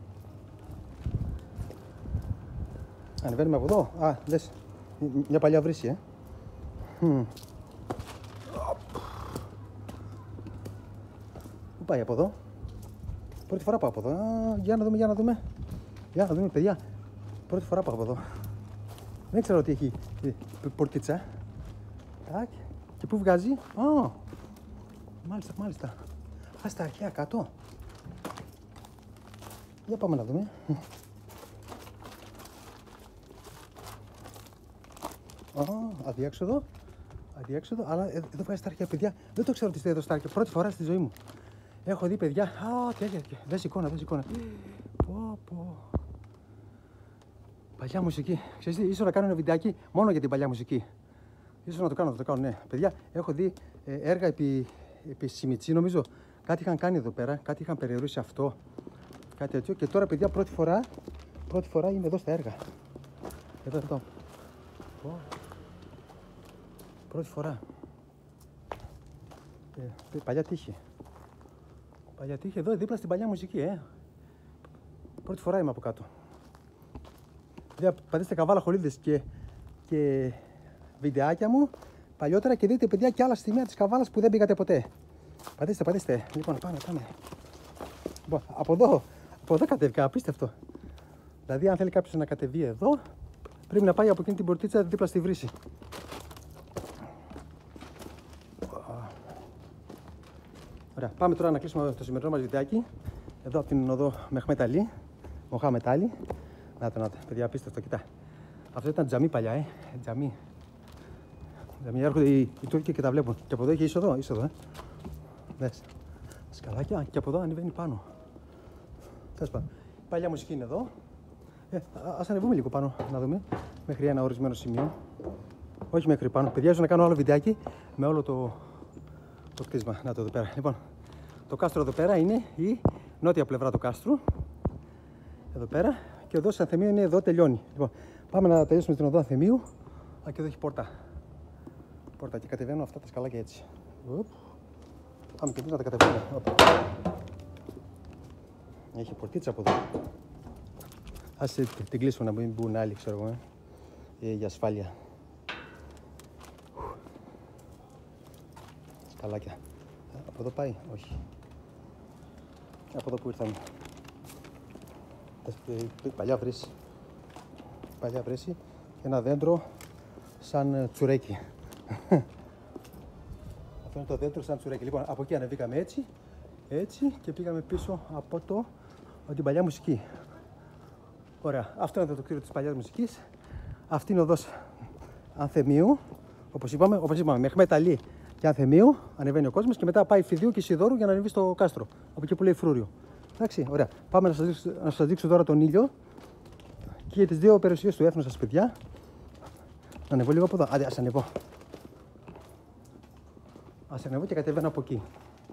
Ανεβαίνουμε από εδώ. Α, δες. Μια παλιά βρύση, Πού πάει από εδώ? Πρώτη φορά πάω από εδώ. Για να δούμε. Για να δούμε, παιδιά. Πρώτη φορά πάω από εδώ. Δεν ξέρω ότι έχει πορτίτσα. Τάκ. Και πού βγάζει? Μάλιστα. Α, στα αρχαία κάτω. Για πάμε να δούμε. Αδιέξοδο, αλλά εδώ βγάζει στα αρχαία, παιδιά. Δεν το ξέρω τι είστε εδώ στα αρχαία. Πρώτη φορά στη ζωή μου. Έχω δει, παιδιά. Δες εικόνα. Πω. Παλιά μουσική. Ξέρεις τι, ίσως να κάνω ένα βιντεάκι μόνο για την παλιά μουσική. Ίσως να το κάνω, ναι. Παιδιά, έχω δει έργα επί Σιμιτσί, νομίζω. Κάτι είχαν κάνει εδώ πέρα, κάτι είχαν περιορίσει αυτό. Κάτι τέτοιο. Και τώρα, παιδιά, πρώτη φορά είμαι εδώ στα έργα. Εδώ. Πρώτη φορά. Παλιά τύχη. Εδώ δίπλα στην παλιά μουσική, Πρώτη φορά είμαι από κάτω. Πατήστε Καβάλα-Χολίδης και βιντεάκια μου παλιότερα και δείτε, παιδιά, και άλλα σημεία της Καβάλας που δεν πήγατε ποτέ. Πατήστε. Λοιπόν, πάμε. Λοιπόν, από εδώ κατέβηκα, απίστευτο. Δηλαδή, αν θέλει κάποιος να κατεβεί εδώ, πρέπει να πάει από εκείνη την πορτίτσα δίπλα στη βρύση. Ωραία, πάμε τώρα να κλείσουμε το σημερινό μας βιντεάκι. Εδώ από την οδό Μεχμέτ Αλή, Μοχάμετ Αλή. Να το, παιδιά, απίστευτο, κοιτά. Αυτό ήταν τζαμί παλιά, τζαμί. Έρχονται οι Τούρκοι και τα βλέπουν. Και από εδώ έχει είσοδο, Δες. Σκαλάκια και από εδώ ανεβαίνει πάνω. Τέλος πάντων. Η παλιά μουσική είναι εδώ. Ας ανεβούμε λίγο πάνω να δούμε. Μέχρι ένα ορισμένο σημείο. Όχι μέχρι πάνω. Παιδιά, ίσω να κάνω άλλο βιντεάκι με όλο το κτίσμα. Να το εδώ πέρα. Λοιπόν, το κάστρο εδώ πέρα είναι η νότια πλευρά του κάστρου. Εδώ πέρα. Και εδώ σαν Ανθεμίου είναι εδώ, τελειώνει. Λοιπόν, πάμε να τελειώσουμε την οδό Ανθεμίου. Και εδώ έχει πόρτα. Και κατεβαίνω αυτά τα σκαλάκια έτσι. Πάμε και να τα κατεβαίνω. Έχει πορτίτσα από εδώ. Ας την κλείσουμε να μην μπουν άλλοι, ξέρω εγώ, για ασφάλεια. Σκαλάκια. Από εδώ πάει, όχι. Από εδώ που ήρθαμε. Παλιά βρύση. Και ένα δέντρο σαν τσουρέκι. Αυτό είναι το δέντρο σαν τσουρέκι. Λοιπόν, από εκεί ανεβήκαμε έτσι και πήγαμε πίσω από την παλιά μουσική. Ωραία, αυτό είναι το κτίριο της παλιάς μουσικής. Αυτή είναι ο οδός Ανθεμίου. Όπως είπαμε, Μεχμέτ Αλή και Ανθεμίου ανεβαίνει ο κόσμος και μετά πάει Φιδίου και Σιδώρου για να ανεβεί στο κάστρο. Από εκεί που λέει Φρούριο. Εντάξει, ωραία. Πάμε να σας δείξω τώρα τον ήλιο και για τις δύο περιουσίες του έθνους σας, παιδιά. Να ανεβώ λίγο από εδώ. Άντε, ας ανεβώ και κατεβαίνω από εκεί.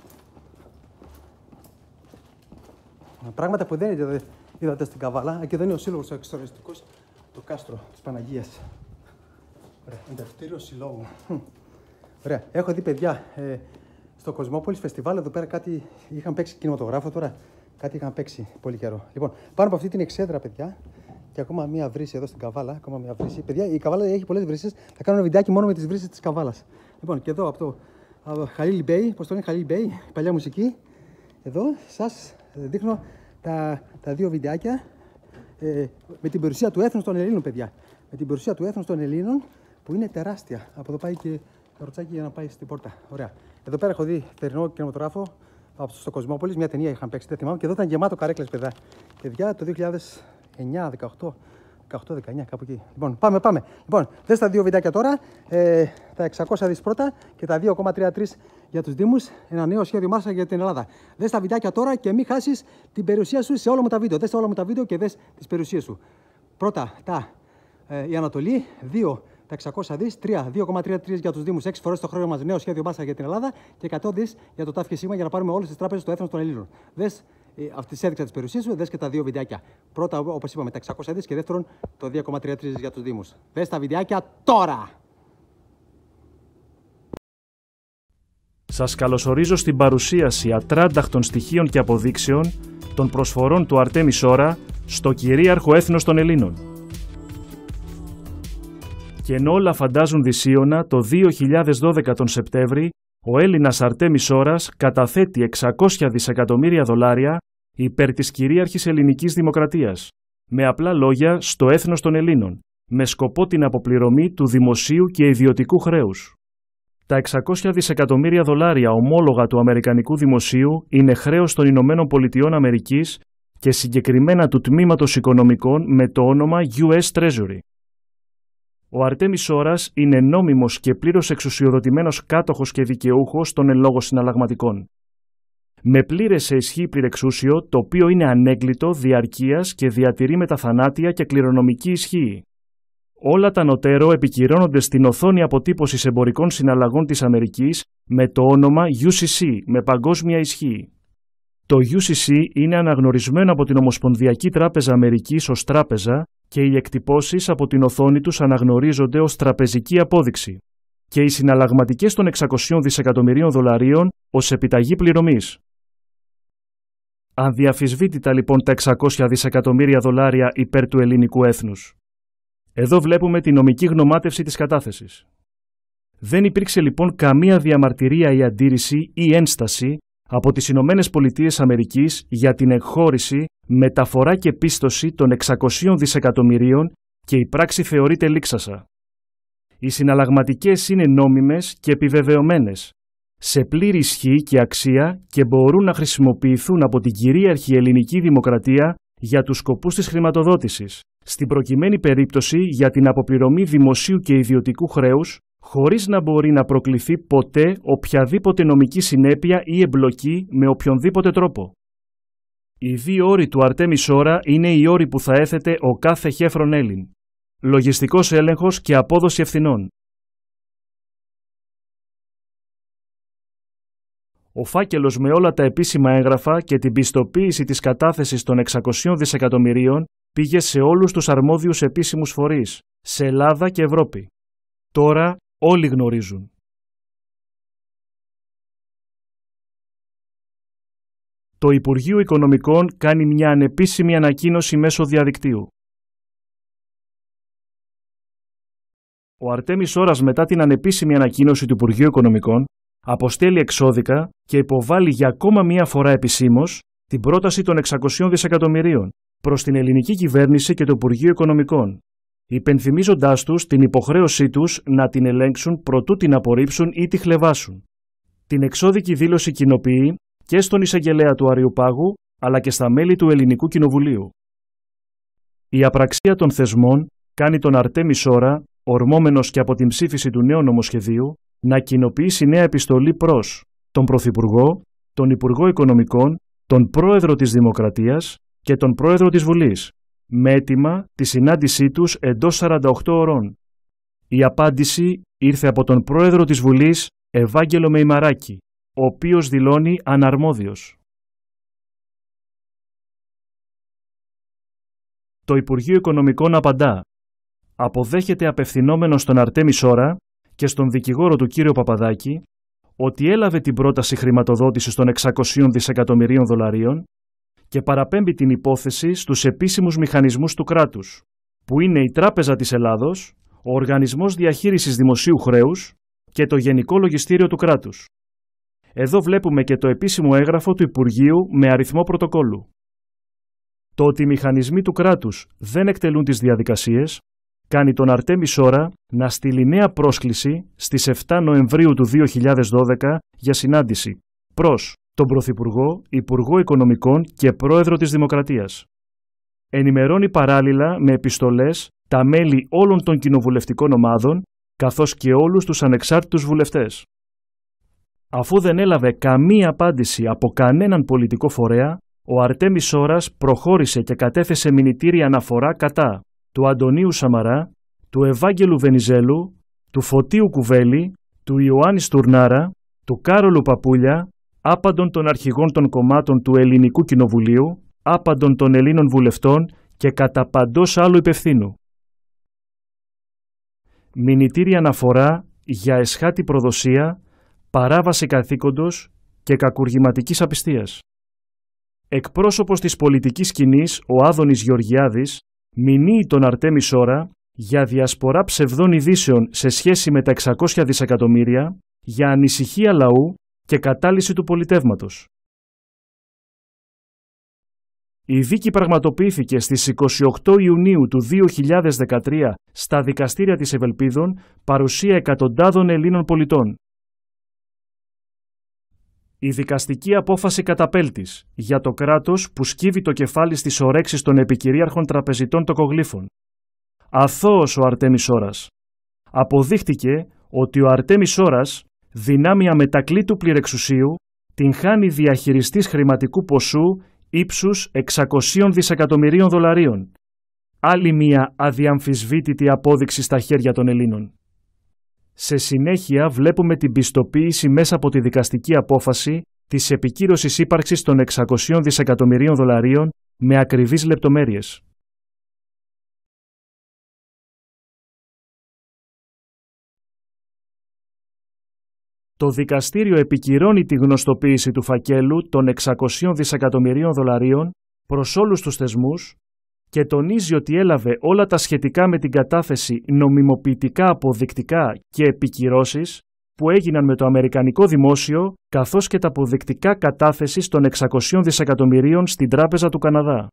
Πράγματα που δεν είδατε στην Καβάλα. Και εδώ είναι ο σύλλογος ο εξορρυστικός, το κάστρο της Παναγίας. Ωραία, εντευτήριο συλλόγου. Ωραία, έχω δει, παιδιά, στο Κοσμόπολης φεστιβάλ εδώ πέρα κάτι είχαν παίξει κινηματογράφο τώρα. Κάτι είχαν παίξει πολύ καιρό. Λοιπόν, πάνω από αυτή την εξέδρα, παιδιά, και ακόμα μία βρύση εδώ στην Καβάλα. Ακόμα μία βρύση. Παιδιά, η Καβάλα έχει πολλές βρύσεις. Θα κάνω ένα βιντεάκι μόνο με τις βρύσεις της Καβάλας. Λοιπόν, και εδώ από το Χαλίλ Μπέι, πώς το λένε, Χαλίλ Μπέι, η παλιά μουσική. Εδώ σας δείχνω τα δύο βιντεάκια με την παρουσία του έθνους των Ελλήνων, παιδιά. Με την παρουσία του έθνους των Ελλήνων που είναι τεράστια. Από εδώ πάει και καροτσάκι για να πάει στην πόρτα. Ωραία. Εδώ πέρα έχω δει θερινό κινηματογράφο στο Κοσμόπολης. Μια ταινία είχαν παίξει, δεν θυμάμαι. Και εδώ ήταν γεμάτο καρέκλες, παιδιά, το 2009, 18, 19, κάπου εκεί. Λοιπόν, πάμε. Λοιπόν, δες τα δύο βιντεάκια τώρα. Τα 600 δις πρώτα και τα 2,33 για τους Δήμους. Ένα νέο σχέδιο Μάρσαλ για την Ελλάδα. Δες τα βιντεάκια τώρα και μην χάσεις την περιουσία σου σε όλα μου τα βίντεο. Δες όλα μου τα βίντεο και δες τις περιουσίες σου. Πρώτα, η Ανατολή. 2, τα 600 δις. 3, 2,33 για τους Δήμους. 6 φορές το χρόνο μας νέο σχέδιο Μάρσαλ για την Ελλάδα. Και 100 δις για το ΤΑΦ για να πάρουμε όλες τις τράπεζες του έθνους των Ελλήνων. Δες. Αυτή τη έδειξα τις περιουσίες σου, δες και τα δύο βιντεάκια. Πρώτα, όπως είπαμε, τα 600 δις και δεύτερον, το 2,33 για τους Δήμους. Δες τα βιντεάκια τώρα! Σας καλωσορίζω στην παρουσίαση ατράνταχτων στοιχείων και αποδείξεων των προσφορών του Αρτέμι Σόρα στο κυρίαρχο έθνος των Ελλήνων. Και ενώ όλα φαντάζουν δυσίωνα, το 2012 τον Σεπτέμβρη, ο Έλληνας Αρτέμι Σόρας καταθέτει 600 δισεκατομμύρια δολάρια υπέρ της κυρίαρχης ελληνικής δημοκρατίας, με απλά λόγια στο έθνος των Ελλήνων, με σκοπό την αποπληρωμή του δημοσίου και ιδιωτικού χρέους. Τα 600 δισεκατομμύρια δολάρια ομόλογα του Αμερικανικού Δημοσίου είναι χρέος των Ηνωμένων Πολιτειών Αμερικής και συγκεκριμένα του Τμήματος Οικονομικών με το όνομα US Treasury. Ο Αρτέμις Σόρας είναι νόμιμος και πλήρως εξουσιοδοτημένος κάτοχος και δικαιούχος των εν λόγω συναλλαγματικών. Με πλήρες σε ισχύ πληρεξούσιο, το οποίο είναι ανέγκλητο, διαρκείας και διατηρεί μεταθανάτια και κληρονομική ισχύ. Όλα τα νοτέρω επικυρώνονται στην οθόνη αποτύπωσης εμπορικών συναλλαγών της Αμερικής με το όνομα UCC με παγκόσμια ισχύ. Το UCC είναι αναγνωρισμένο από την Ομοσπονδιακή Τράπεζα Αμερικής ως τράπεζα και οι εκτυπώσεις από την οθόνη τους αναγνωρίζονται ως τραπεζική απόδειξη και οι συναλλαγματικές των 600 δισεκατομμυρίων δολαρίων ως επιταγή πληρωμής. Αδιαφυσβήτητα λοιπόν τα 600 δισεκατομμύρια δολάρια υπέρ του ελληνικού έθνους. Εδώ βλέπουμε τη νομική γνωμάτευση της κατάθεσης. Δεν υπήρξε λοιπόν καμία διαμαρτυρία ή αντίρρηση ή ένσταση από τις Ηνωμένες Πολιτείες Αμερικής για την εκχώρηση, μεταφορά και πίστοση των 600 δισεκατομμυρίων και η πράξη θεωρείται λήξασα. Οι συναλλαγματικές είναι νόμιμες και επιβεβαιωμένες, σε πλήρη ισχύ και αξία και μπορούν να χρησιμοποιηθούν από την κυρίαρχη ελληνική δημοκρατία για τους σκοπούς της χρηματοδότησης, στην προκειμένη περίπτωση για την αποπληρωμή δημοσίου και ιδιωτικού χρέους, χωρίς να μπορεί να προκληθεί ποτέ οποιαδήποτε νομική συνέπεια ή εμπλοκή με οποιονδήποτε τρόπο. Οι δύο όροι του Αρτέμις Ώρα είναι οι όροι που θα έθετε ο κάθε χέφρον Έλλην. Λογιστικός έλεγχος και απόδοση ευθυνών. Ο φάκελος με όλα τα επίσημα έγγραφα και την πιστοποίηση της κατάθεσης των 600 δισεκατομμυρίων πήγε σε όλους τους αρμόδιους επίσημους φορείς, σε Ελλάδα και Ευρώπη. Τώρα όλοι γνωρίζουν. Το Υπουργείο Οικονομικών κάνει μια ανεπίσημη ανακοίνωση μέσω διαδικτύου. Ο Αρτέμις Ώρας, μετά την ανεπίσημη ανακοίνωση του Υπουργείου Οικονομικών, αποστέλει εξώδικα και υποβάλλει για ακόμα μία φορά επισήμως την πρόταση των 600 δισεκατομμυρίων προς την ελληνική κυβέρνηση και το Υπουργείο Οικονομικών, υπενθυμίζοντάς τους την υποχρέωσή τους να την ελέγξουν προτού την απορρίψουν ή τη χλευάσουν. Την εξώδικη δήλωση κοινοποιεί και στον εισαγγελέα του Αριουπάγου, αλλά και στα μέλη του Ελληνικού Κοινοβουλίου. Η απραξία των θεσμών κάνει τον Αρτέμις Ώρα, ορμόμενος και από την ψήφιση του νέου νομοσχεδίου, να κοινοποιήσει νέα επιστολή προς τον Πρωθυπουργό, τον Υπουργό Οικονομικών, τον Πρόεδρο της Δημοκρατίας και τον Πρόεδρο της Βουλής, με αίτημα τη συνάντησή τους εντός 48 ωρών. Η απάντηση ήρθε από τον Πρόεδρο της Βουλής, Ευάγγελο Μεϊμαράκη, ο οποίος δηλώνει αναρμόδιος. Το Υπουργείο Οικονομικών απαντά. Αποδέχεται απευθυνόμενος στον Αρτέμις Ώρα και στον δικηγόρο του κύριο Παπαδάκη ότι έλαβε την πρόταση χρηματοδότησης των 600 δισεκατομμυρίων δολαρίων και παραπέμπει την υπόθεση στους επίσημους μηχανισμούς του κράτους, που είναι η Τράπεζα της Ελλάδος, ο Οργανισμός Διαχείρισης Δημοσίου Χρέους και το Γενικό Λογιστήριο του Κράτους. Εδώ βλέπουμε και το επίσημο έγγραφο του Υπουργείου με αριθμό πρωτοκόλλου. Το ότι οι μηχανισμοί του κράτους δεν εκτελούν τις διαδικασίες κάνει τον Αρτέμις Ώρα να στείλει νέα πρόσκληση στις 7 Νοεμβρίου του 2012 για συνάντηση προς τον Πρωθυπουργό, Υπουργό Οικονομικών και Πρόεδρο της Δημοκρατίας. Ενημερώνει παράλληλα με επιστολές τα μέλη όλων των κοινοβουλευτικών ομάδων καθώς και όλους τους ανεξάρτητους βουλευτές. Αφού δεν έλαβε καμία απάντηση από κανέναν πολιτικό φορέα, ο Αρτέμις Ώρας προχώρησε και κατέθεσε μηνυτήρια αναφορά κατά του Αντωνίου Σαμαρά, του Ευάγγελου Βενιζέλου, του Φωτίου Κουβέλη, του Ιωάννη Στουρνάρα, του Κάρολου Παπούλια, άπαντων των αρχηγών των κομμάτων του Ελληνικού Κοινοβουλίου, άπαντων των Ελλήνων βουλευτών και κατά παντός άλλου υπευθύνου. Μηνυτήρια αναφορά για εσχάτη προδοσία, παράβαση καθήκοντος και κακουργηματικής απιστίας. Εκπρόσωπος της πολιτικής σκηνής, ο Άδωνης Γεωργιάδης, μηνύει τον Αρτέμις Ώρα για διασπορά ψευδών ειδήσεων σε σχέση με τα 600 δισεκατομμύρια, για ανησυχία λαού και κατάλυση του πολιτεύματος. Η δίκη πραγματοποιήθηκε στις 28 Ιουνίου του 2013 στα δικαστήρια της Ευελπίδων, παρουσία εκατοντάδων Ελλήνων πολιτών. Η δικαστική απόφαση καταπέλτης για το κράτος που σκύβει το κεφάλι στις ορέξεις των επικυρίαρχων τραπεζιτών τοκογλύφων. Αθώος ο Αρτέμις Ώρας. Αποδείχτηκε ότι ο Αρτέμις Ώρας, δυνάμει αμετακλήτου πληρεξουσίου, την χάνει διαχειριστής χρηματικού ποσού ύψους 600 δισεκατομμυρίων δολαρίων. Άλλη μία αδιαμφισβήτητη απόδειξη στα χέρια των Ελλήνων. Σε συνέχεια βλέπουμε την πιστοποίηση μέσα από τη δικαστική απόφαση της επικύρωσης ύπαρξης των 600 δισεκατομμυρίων δολαρίων με ακριβείς λεπτομέρειες. Το δικαστήριο επικυρώνει τη γνωστοποίηση του φακέλου των 600 δισεκατομμυρίων δολαρίων προς όλους τους θεσμούς και τονίζει ότι έλαβε όλα τα σχετικά με την κατάθεση νομιμοποιητικά αποδεικτικά και επικυρώσεις που έγιναν με το αμερικανικό δημόσιο, καθώς και τα αποδεικτικά κατάθεσης των 600 δισεκατομμυρίων στην Τράπεζα του Καναδά.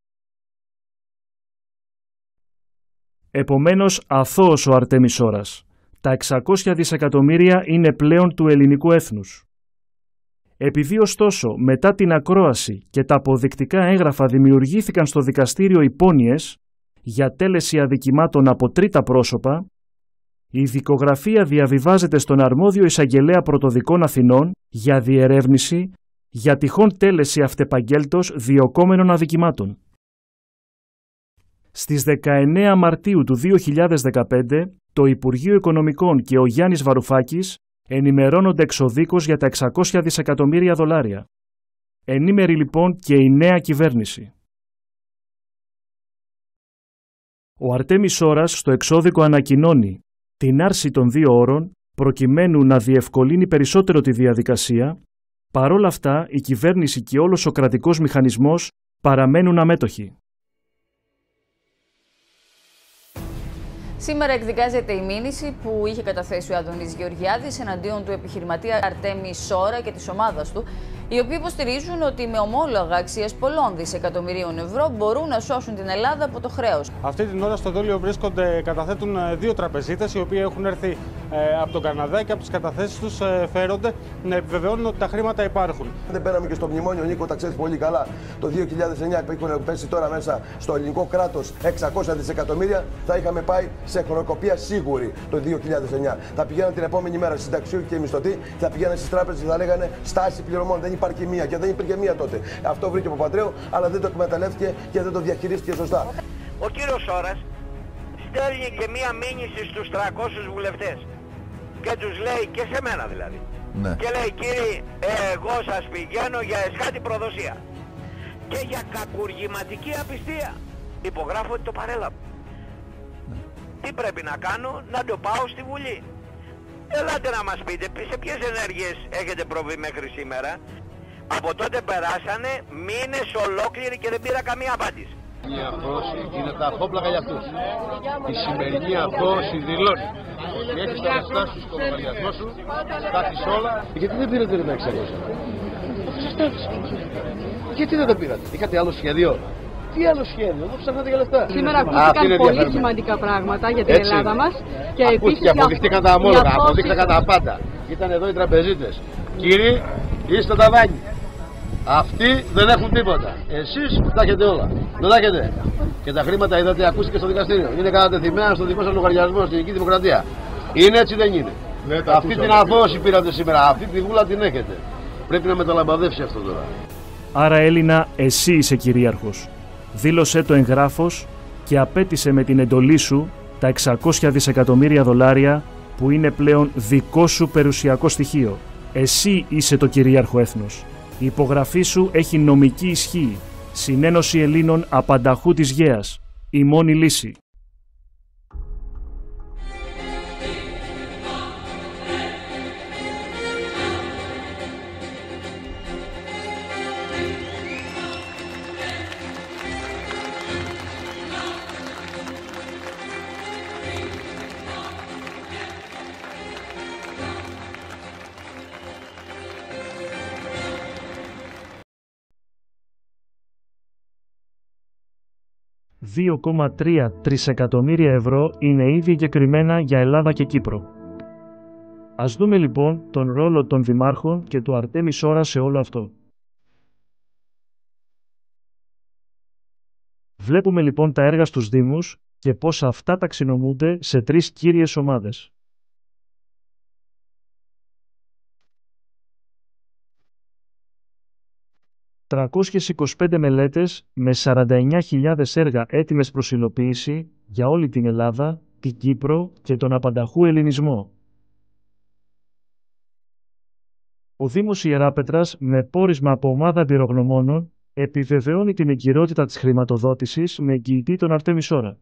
Επομένως, αθώος ο Αρτέμις Ώρας. Τα 600 δισεκατομμύρια είναι πλέον του ελληνικού έθνους. Επειδή ωστόσο μετά την ακρόαση και τα αποδεικτικά έγγραφα δημιουργήθηκαν στο δικαστήριο υπόνοιες για τέλεση αδικημάτων από τρίτα πρόσωπα, η δικογραφία διαβιβάζεται στον αρμόδιο εισαγγελέα πρωτοδικών Αθηνών για διερεύνηση για τυχόν τέλεση αυτεπαγγέλτος διωκόμενων αδικημάτων. Στις 19 Μαρτίου του 2015, το Υπουργείο Οικονομικών και ο Γιάννης Βαρουφάκης ενημερώνονται εξοδίκως για τα 600 δισεκατομμύρια δολάρια. Ενήμερη λοιπόν και η νέα κυβέρνηση. Ο Αρτέμις Ώρας στο εξώδικο ανακοινώνει την άρση των 2 ώρων προκειμένου να διευκολύνει περισσότερο τη διαδικασία. Παρόλα αυτά, η κυβέρνηση και όλος ο κρατικός μηχανισμός παραμένουν αμέτωχοι. Σήμερα εκδικάζεται η μήνυση που είχε καταθέσει ο Αντώνης Γεωργιάδης εναντίον του επιχειρηματία Αρτέμι Σόρα και της ομάδας του, οι οποίοι υποστηρίζουν ότι με ομόλογα αξίας πολλών δισεκατομμυρίων ευρώ μπορούν να σώσουν την Ελλάδα από το χρέος. Αυτή την ώρα στο δόλιο καταθέτουν 2 τραπεζίτες οι οποίοι έχουν έρθει από τον Καναδά και από τις καταθέσεις τους φέρονται να επιβεβαιώνουν ότι τα χρήματα υπάρχουν. Δεν πέραμε και στο μνημόνιο, Νίκο, τα ξέρεις πολύ καλά. Το 2009 που έχουν πέσει τώρα μέσα στο ελληνικό κράτος 600 δισεκατομμύρια, θα είχαμε πάει σε χρονοκοπία σίγουρη το 2009. Θα πηγαίναν την επόμενη μέρα συνταξιούχοι και μισθωτοί, θα πηγαίναν στις τράπεζες και θα λέγανε στάση πληρωμών. Δεν υπάρχει μία και δεν υπήρχε μία τότε. Αυτό βρήκε ο Παπαντρέου, αλλά δεν το εκμεταλλεύτηκε και δεν το διαχειρίστηκε σωστά. Ο κύριος Σόρας στέλνει και μία μήνυση στους 300 βουλευτές και τους λέει, και σε μένα δηλαδή, ναι. Και λέει, κύριοι, εγώ σας πηγαίνω για εσχάτη προδοσία και για κακουργηματική απιστία. Υπογράφω ότι το παρέλαβα. Ναι. Τι πρέπει να κάνω? Να το πάω στη Βουλή. Ελάτε να μας πείτε σε ποιες ενέργειες έχετε προβεί μέχρι σήμερα. Από τότε περάσανε μήνες ολόκληροι και δεν πήρα καμία απάντηση. Η απόδοση είναι τα αφόπλακα για αυτούς. Η σημερινή απόδοση δηλώνει ότι έχεις τα λεφτά σου στο λογαριασμό σου, τα έχεις όλα. Γιατί δεν πήρατε ένα 600? Γιατί δεν το πήρατε? Είχατε άλλο σχέδιο? Τι άλλο σχέδιο? Δεν ψάχνατε για λεφτά. Σήμερα ακούστηκαν πολύ σημαντικά πράγματα για την Ελλάδα μας. Και επίσης αποδείχτηκαν τα αμόλογα, αποδείχτηκαν τα πάντα. Ήταν εδώ οι τραπεζίτες. Κύριοι, είστε τα δάνεια. Αυτοί δεν έχουν τίποτα. Εσείς τα έχετε όλα. Δεν τα έχετε. Και τα χρήματα, είδατε, ακούστηκε στο δικαστήριο. Είναι κατατεθειμένα στο δικό σας λογαριασμό στην Ελληνική Δημοκρατία. Είναι έτσι, δεν είναι? Αυτή την απόδοση πήρατε σήμερα. Αυτή τη βούλα την έχετε. Πρέπει να μεταλαμπαδεύσει αυτό τώρα. Άρα, Έλληνα, εσύ είσαι κυρίαρχος. Δήλωσέ το εγγράφος και απέτησε με την εντολή σου τα 600 δισεκατομμύρια δολάρια που είναι πλέον δικό σου περιουσιακό στοιχείο. Εσύ είσαι το κυρίαρχο έθνος. Η υπογραφή σου έχει νομική ισχύ. Συνένωση Ελλήνων απανταχού της Γαίας. Η μόνη λύση. $2,3 τρισεκατομμύρια ευρώ είναι ήδη εγκεκριμένα για Ελλάδα και Κύπρο. Ας δούμε λοιπόν τον ρόλο των δημάρχων και του Αρτέμι Σόρα σε όλο αυτό. Βλέπουμε λοιπόν τα έργα στους Δήμους και πώς αυτά ταξινομούνται σε 3 κύριες ομάδες. ...325 μελέτες με 49.000 έργα έτοιμες προς υλοποίηση για όλη την Ελλάδα, την Κύπρο και τον απανταχού ελληνισμό. Ο Δήμος Ιεράπετρας, με πόρισμα από ομάδα εμπειρογνωμόνων, επιβεβαιώνει την εγκυρότητα της χρηματοδότησης με εγγυητή τον Αρτέμι Σόρα.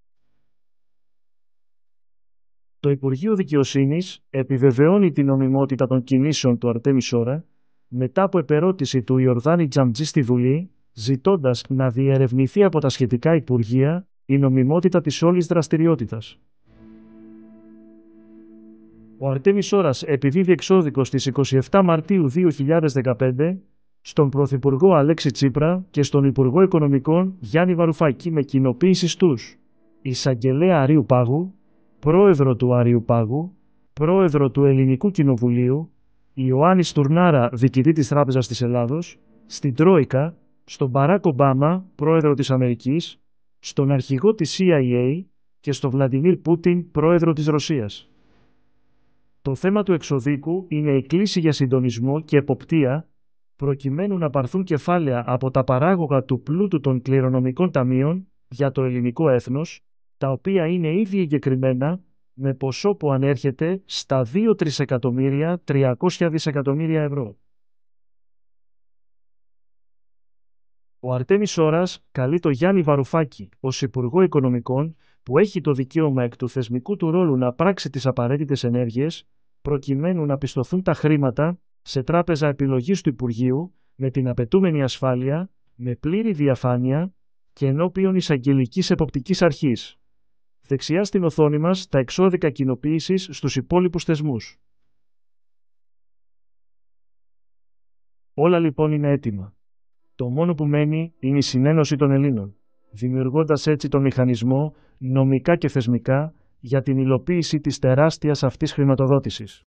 Το Υπουργείο Δικαιοσύνης επιβεβαιώνει την νομιμότητα των κινήσεων του Αρτέμι Σόρα μετά από επερώτηση του Ιορδάνη Τζαμτζή στη Βουλή ζητώντας να διερευνηθεί από τα σχετικά υπουργεία η νομιμότητα της όλης δραστηριότητας. Ο Αρτέμις Σόρας επιδίδει εξώδικο στις 27 Μαρτίου 2015 στον Πρωθυπουργό Αλέξη Τσίπρα και στον Υπουργό Οικονομικών Γιάννη Βαρουφάκη με κοινοποίηση στους Εισαγγελέα Αρείου Πάγου, Πρόεδρο του Αρείου Πάγου, Πρόεδρο του Ελληνικού Κοινοβουλίου, Ιωάννη Στουρνάρα, Διοικητή της Τράπεζας της Ελλάδος, στην Τρόικα, στον Μπαράκ Ομπάμα, Πρόεδρο της Αμερικής, στον Αρχηγό της CIA και στον Βλαντιμίρ Πούτιν, Πρόεδρο της Ρωσίας. Το θέμα του εξωδίκου είναι η κλίση για συντονισμό και εποπτεία, προκειμένου να πάρθουν κεφάλαια από τα παράγωγα του πλούτου των κληρονομικών ταμείων για το ελληνικό έθνος, τα οποία είναι ήδη εγκεκριμένα με ποσό που ανέρχεται στα 2.300.300 δισεκατομμύρια ευρώ. Ο Αρτέμις Σόρας καλεί το Γιάννη Βαρουφάκη ως Υπουργό Οικονομικών, που έχει το δικαίωμα εκ του θεσμικού του ρόλου να πράξει τις απαραίτητες ενέργειες, προκειμένου να πιστωθούν τα χρήματα σε τράπεζα επιλογής του Υπουργείου με την απαιτούμενη ασφάλεια, με πλήρη διαφάνεια και ενώπιον εισαγγελικής εποπτικής αρχής. Δεξιά στην οθόνη μας τα εξώδικα κοινοποίησης στους υπόλοιπους θεσμούς. Όλα λοιπόν είναι έτοιμα. Το μόνο που μένει είναι η συνένωση των Ελλήνων, δημιουργώντας έτσι τον μηχανισμό, νομικά και θεσμικά, για την υλοποίηση της τεράστιας αυτής χρηματοδότησης.